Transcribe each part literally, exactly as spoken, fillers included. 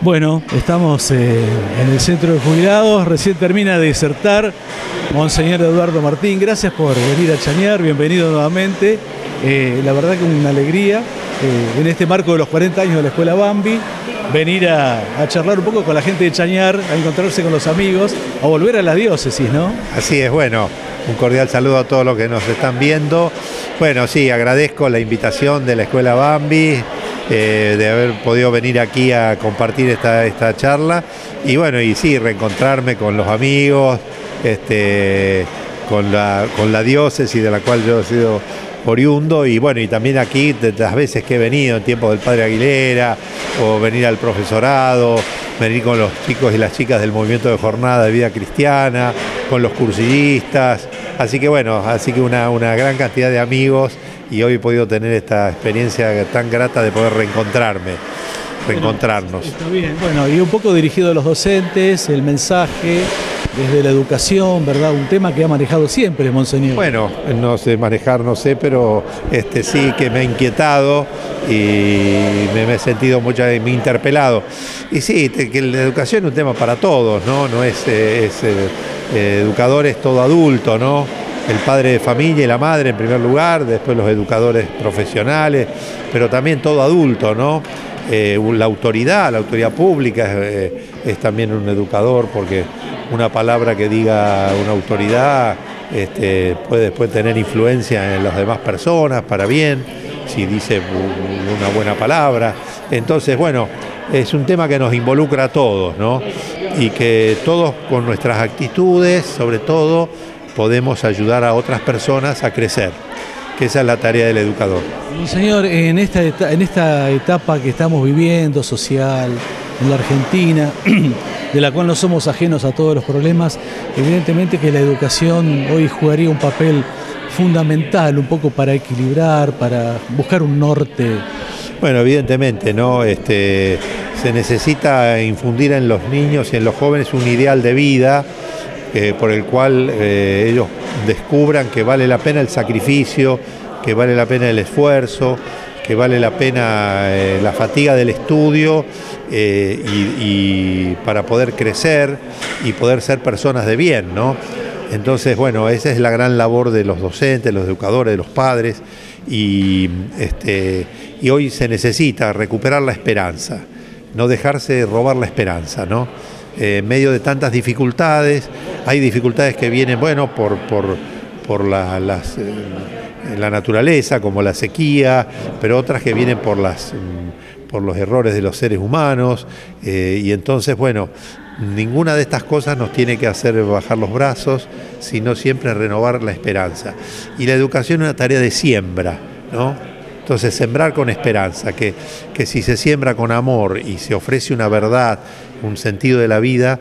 Bueno, estamos eh, en el centro de jubilados, recién termina de disertar Monseñor Eduardo Martín. Gracias por venir a Chañar, bienvenido nuevamente. Eh, la verdad que una alegría, eh, en este marco de los cuarenta años de la Escuela Bambi, venir a, a charlar un poco con la gente de Chañar, a encontrarse con los amigos, a volver a la diócesis, ¿no? Así es, bueno, un cordial saludo a todos los que nos están viendo. Bueno, sí, agradezco la invitación de la Escuela Bambi, eh, de haber podido venir aquí a compartir esta, esta charla. Y bueno, y sí, reencontrarme con los amigos, este, con la, con la diócesis de la cual yo he sido oriundo, y bueno, y también aquí de las veces que he venido en tiempos del Padre Aguilera, o venir al profesorado, venir con los chicos y las chicas del movimiento de jornada de vida cristiana, con los cursillistas, así que bueno, así que una, una gran cantidad de amigos, y hoy he podido tener esta experiencia tan grata de poder reencontrarme, reencontrarnos. Está bien, bueno, y un poco dirigido a los docentes, el mensaje desde la educación, ¿verdad? Un tema que ha manejado siempre, Monseñor. Bueno, no sé manejar, no sé, pero este, sí que me ha inquietado y me, me he sentido mucho me he interpelado. Y sí, te, que la educación es un tema para todos, ¿no? No es, es eh, educador es todo adulto, ¿no? El padre de familia y la madre en primer lugar, después los educadores profesionales, pero también todo adulto, ¿no? Eh, la autoridad, la autoridad pública es, eh, es también un educador, porque una palabra que diga una autoridad este, puede después tener influencia en las demás personas para bien, si dice una buena palabra. Entonces, bueno, es un tema que nos involucra a todos, ¿no? Y que todos con nuestras actitudes, sobre todo, podemos ayudar a otras personas a crecer, que esa es la tarea del educador. Monseñor, en esta, en esta etapa que estamos viviendo, social, en la Argentina, de la cual no somos ajenos a todos los problemas, evidentemente que la educación hoy jugaría un papel fundamental, un poco para equilibrar, para buscar un norte. Bueno, evidentemente, ¿no? Este, se necesita infundir en los niños y en los jóvenes un ideal de vida eh, por el cual eh, ellos descubran que vale la pena el sacrificio, que vale la pena el esfuerzo, que vale la pena eh, la fatiga del estudio eh, y, y para poder crecer y poder ser personas de bien, ¿no? Entonces, bueno, esa es la gran labor de los docentes, los educadores, de los padres, y, este, y hoy se necesita recuperar la esperanza, no dejarse robar la esperanza, ¿no? Eh, en medio de tantas dificultades, hay dificultades que vienen, bueno, por, por, por la, las... Eh, la naturaleza, como la sequía, pero otras que vienen por, las, por los errores de los seres humanos, eh, y entonces, bueno, ninguna de estas cosas nos tiene que hacer bajar los brazos, sino siempre renovar la esperanza. Y la educación es una tarea de siembra, ¿no? Entonces, sembrar con esperanza, que, que si se siembra con amor y se ofrece una verdad, un sentido de la vida,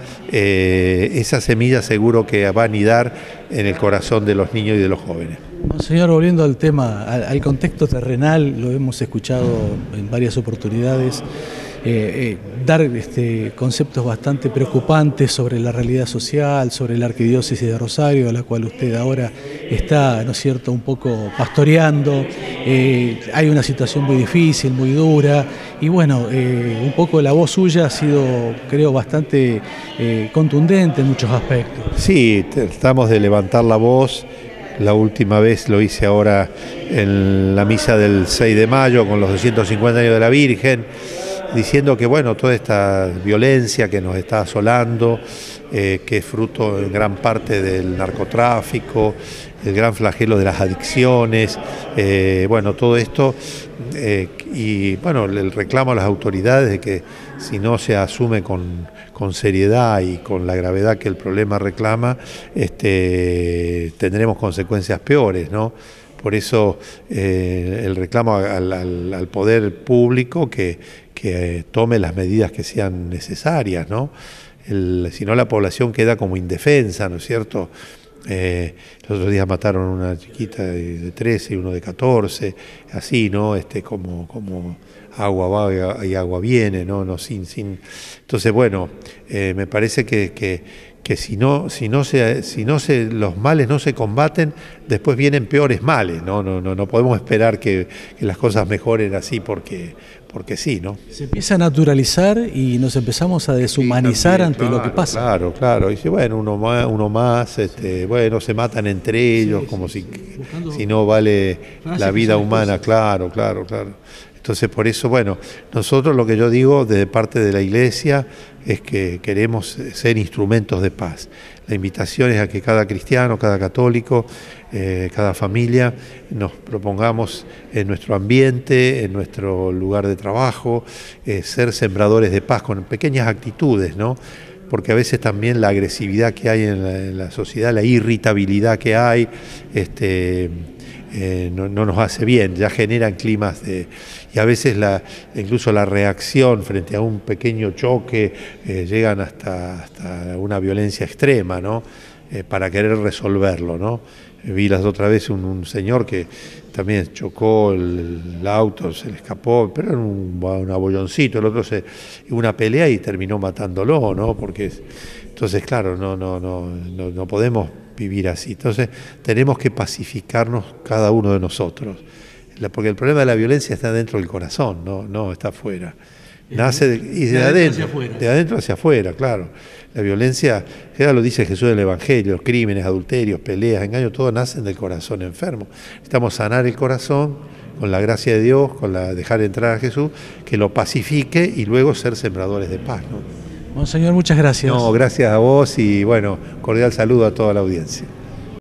eh, esa semilla seguro que va a anidar en el corazón de los niños y de los jóvenes. Monseñor, volviendo al tema, al, al contexto terrenal, lo hemos escuchado en varias oportunidades, eh, eh, dar este, conceptos bastante preocupantes sobre la realidad social, sobre la arquidiócesis de Rosario, a la cual usted ahora está, ¿no es cierto?, un poco pastoreando. Eh, hay una situación muy difícil, muy dura, y bueno, eh, un poco la voz suya ha sido, creo, bastante eh, contundente en muchos aspectos. Sí, tratamos de levantar la voz. La última vez lo hice ahora en la misa del seis de mayo con los doscientos cincuenta años de la Virgen, diciendo que bueno, toda esta violencia que nos está asolando, eh, que es fruto en gran parte del narcotráfico, el gran flagelo de las adicciones, eh, bueno, todo esto, eh, y bueno, el reclamo a las autoridades de que si no se asume con, con seriedad y con la gravedad que el problema reclama, este, tendremos consecuencias peores, ¿no? Por eso eh, el reclamo al, al, al poder público que, que eh, tome las medidas que sean necesarias, ¿no? El, si no, la población queda como indefensa, ¿no es cierto? Eh, los otros días mataron a una chiquita de, de trece y uno de catorce, así, ¿no? Este, como, como agua va y agua viene, ¿no? No sin, sin. Entonces, bueno, eh, me parece que, que, que si no, si no se, si no se, los males no se combaten, después vienen peores males, ¿no? No, no, no podemos esperar que, que las cosas mejoren así porque, porque sí, ¿no? Se empieza a naturalizar y nos empezamos a deshumanizar sí, también, ante claro, lo que pasa. Claro, claro. Y dice, bueno, uno más, uno más este, bueno, se matan entre ellos, sí, como sí, si, si no vale la vida humana, claro, claro, claro. Entonces, por eso, bueno, nosotros lo que yo digo de parte de la Iglesia es que queremos ser instrumentos de paz. La invitación es a que cada cristiano, cada católico, eh, cada familia nos propongamos en nuestro ambiente, en nuestro lugar de trabajo, eh, ser sembradores de paz con pequeñas actitudes, ¿no? Porque a veces también la agresividad que hay en la, en la sociedad, la irritabilidad que hay, este, eh, no, no nos hace bien, ya generan climas de... Y a veces la, incluso la reacción frente a un pequeño choque eh, llegan hasta, hasta una violencia extrema, ¿no? Eh, para querer resolverlo, ¿no? Vi las otra vez un, un señor que también chocó el, el auto, se le escapó, pero era un, un abolloncito, el otro se una pelea y terminó matándolo, ¿no? Porque entonces, claro, no, no, no, no, no podemos vivir así. Entonces, tenemos que pacificarnos cada uno de nosotros. Porque el problema de la violencia está dentro del corazón, no, no está afuera. Nace de, y de, de adentro, adentro de adentro hacia afuera, claro. La violencia, ya lo dice Jesús en el Evangelio, los crímenes, adulterios, peleas, engaños, todo nacen del corazón enfermo. Necesitamos sanar el corazón con la gracia de Dios, con la dejar entrar a Jesús, que lo pacifique y luego ser sembradores de paz, ¿no? Monseñor, muchas gracias. No, gracias a vos y bueno, cordial saludo a toda la audiencia.